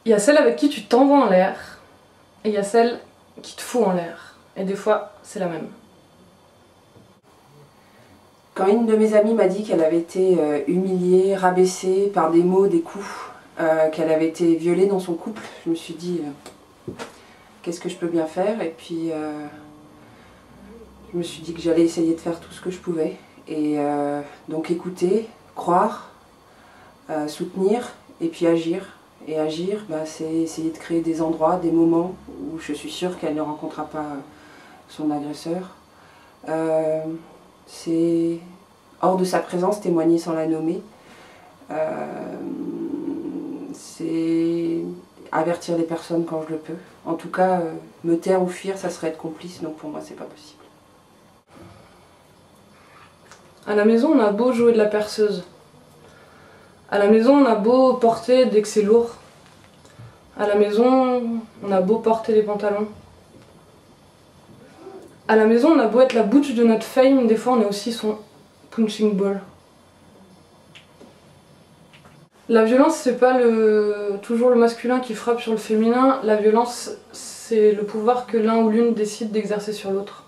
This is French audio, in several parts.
Il y a celle avec qui tu t'envoies en l'air, et il y a celle qui te fout en l'air. Et des fois, c'est la même. Quand une de mes amies m'a dit qu'elle avait été humiliée, rabaissée par des mots, des coups, qu'elle avait été violée dans son couple, je me suis dit qu'est-ce que je peux bien faire, et puis je me suis dit que j'allais essayer de faire tout ce que je pouvais. Et donc écouter, croire, soutenir et puis agir. Et agir, c'est essayer de créer des endroits, des moments où je suis sûre qu'elle ne rencontrera pas son agresseur. C'est hors de sa présence, témoigner sans la nommer. C'est avertir les personnes quand je le peux. En tout cas, me taire ou fuir, ça serait être complice, donc pour moi c'est pas possible. À la maison, on a beau jouer de la perceuse. À la maison, on a beau porter dès que c'est lourd. À la maison, on a beau porter les pantalons. À la maison, on a beau être la butch de notre fame, des fois on est aussi son punching ball. La violence, c'est pas toujours le masculin qui frappe sur le féminin. La violence, c'est le pouvoir que l'un ou l'une décide d'exercer sur l'autre.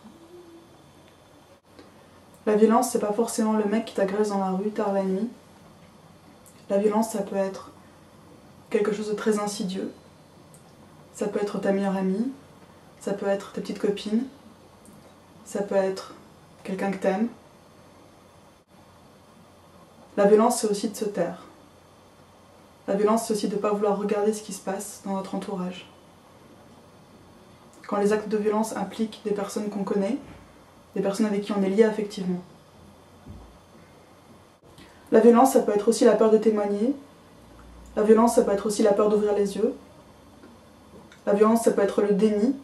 La violence, c'est pas forcément le mec qui t'agresse dans la rue tard la nuit. La violence, ça peut être quelque chose de très insidieux. Ça peut être ta meilleure amie, ça peut être ta petite copine, ça peut être quelqu'un que t'aimes. La violence, c'est aussi de se taire. La violence, c'est aussi de ne pas vouloir regarder ce qui se passe dans notre entourage. Quand les actes de violence impliquent des personnes qu'on connaît, des personnes avec qui on est lié affectivement. La violence, ça peut être aussi la peur de témoigner. La violence, ça peut être aussi la peur d'ouvrir les yeux. La violence, ça peut être le déni.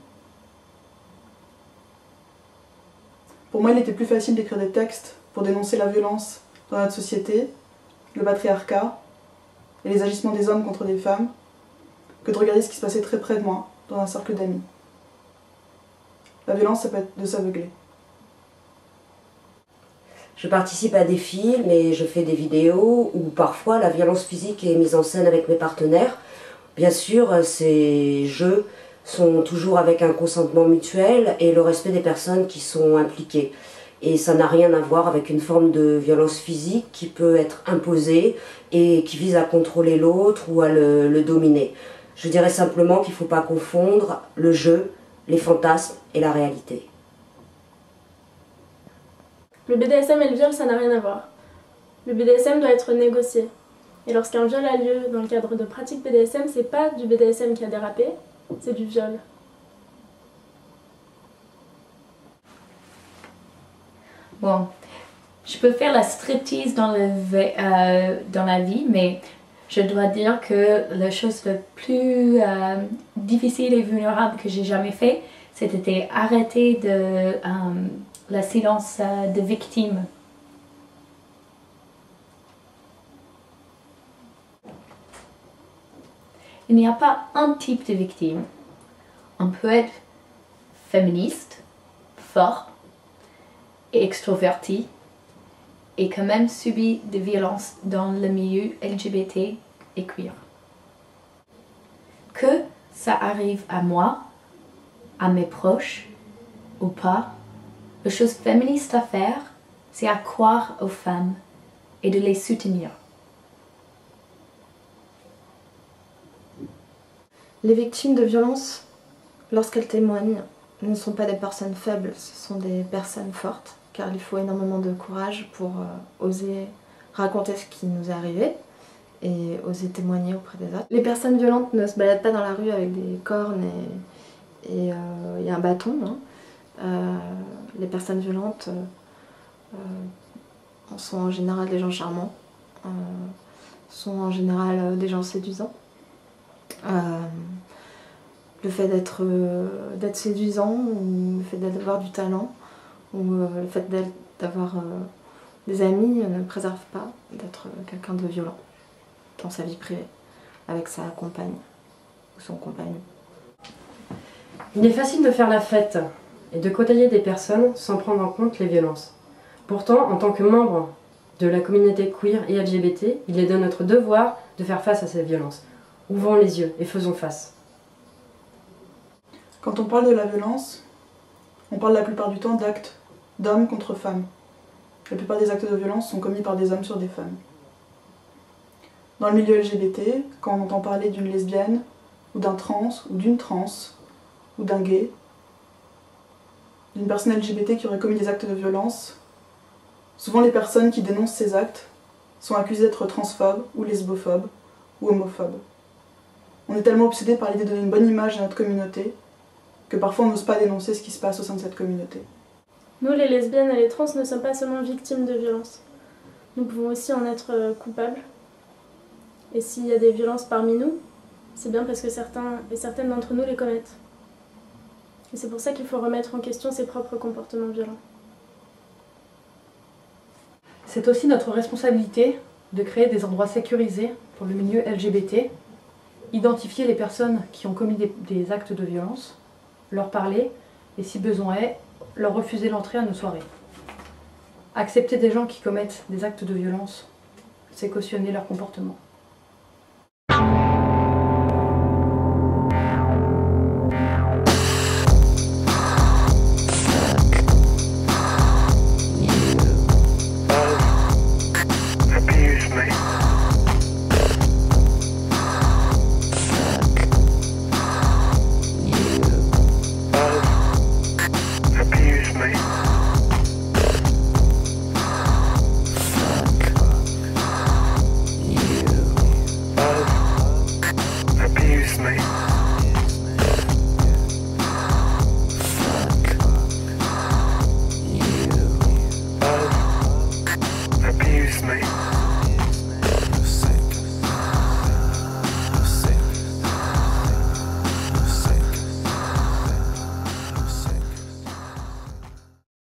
Pour moi, il était plus facile d'écrire des textes pour dénoncer la violence dans notre société, le patriarcat et les agissements des hommes contre des femmes, que de regarder ce qui se passait très près de moi, dans un cercle d'amis. La violence, ça peut être de s'aveugler. Je participe à des films et je fais des vidéos où parfois la violence physique est mise en scène avec mes partenaires. Bien sûr, ces jeux sont toujours avec un consentement mutuel et le respect des personnes qui sont impliquées. Et ça n'a rien à voir avec une forme de violence physique qui peut être imposée et qui vise à contrôler l'autre ou à le dominer. Je dirais simplement qu'il ne faut pas confondre le jeu, les fantasmes et la réalité. Le BDSM et le viol, ça n'a rien à voir. Le BDSM doit être négocié. Et lorsqu'un viol a lieu dans le cadre de pratiques BDSM, c'est pas du BDSM qui a dérapé, c'est du viol. Bon, je peux faire la striptease dans la vie, mais je dois dire que la chose la plus difficile et vulnérable que j'ai jamais fait, c'était arrêter la silence de victime. Il n'y a pas un type de victime. On peut être féministe, fort et extroverti et quand même subir des violences dans le milieu LGBT et queer. Que ça arrive à moi, à mes proches ou pas, la chose féministe à faire, c'est à croire aux femmes et de les soutenir. Les victimes de violences, lorsqu'elles témoignent, ne sont pas des personnes faibles, ce sont des personnes fortes, car il faut énormément de courage pour oser raconter ce qui nous est arrivé et oser témoigner auprès des autres. Les personnes violentes ne se baladent pas dans la rue avec des cornes et un bâton. Les personnes violentes sont en général des gens charmants, sont en général des gens séduisants. Le fait d'être séduisant, ou le fait d'avoir du talent, ou le fait d'avoir des amis ne préserve pas d'être quelqu'un de violent dans sa vie privée, avec sa compagne ou son compagnon. Il est facile de faire la fête et de côtoyer des personnes sans prendre en compte les violences. Pourtant, en tant que membre de la communauté queer et LGBT, il est de notre devoir de faire face à ces violences. Ouvrons les yeux et faisons face. Quand on parle de la violence, on parle la plupart du temps d'actes d'hommes contre femmes. La plupart des actes de violence sont commis par des hommes sur des femmes. Dans le milieu LGBT, quand on entend parler d'une lesbienne, ou d'un trans, ou d'une trans, ou d'un gay, d'une personne LGBT qui aurait commis des actes de violence, souvent les personnes qui dénoncent ces actes sont accusées d'être transphobes, ou lesbophobes, ou homophobes. On est tellement obsédé par l'idée de donner une bonne image à notre communauté que parfois on n'ose pas dénoncer ce qui se passe au sein de cette communauté. Nous, les lesbiennes et les trans, ne sommes pas seulement victimes de violences. Nous pouvons aussi en être coupables. Et s'il y a des violences parmi nous, c'est bien parce que certains et certaines d'entre nous les commettent. Et c'est pour ça qu'il faut remettre en question ses propres comportements violents. C'est aussi notre responsabilité de créer des endroits sécurisés pour le milieu LGBT, identifier les personnes qui ont commis des actes de violence, leur parler et, si besoin est, leur refuser l'entrée à nos soirées. Accepter des gens qui commettent des actes de violence, c'est cautionner leur comportement.